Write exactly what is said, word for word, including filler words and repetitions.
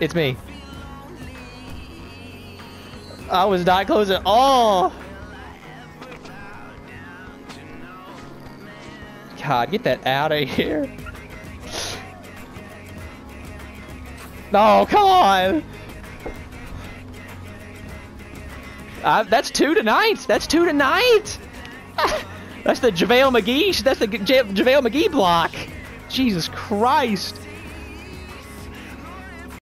It's me. I was not close at all. God, get that out of here. No, come on. Uh, that's two tonight. That's two tonight. That's the JaVale McGee. That's the J JaVale McGee block. Jesus Christ.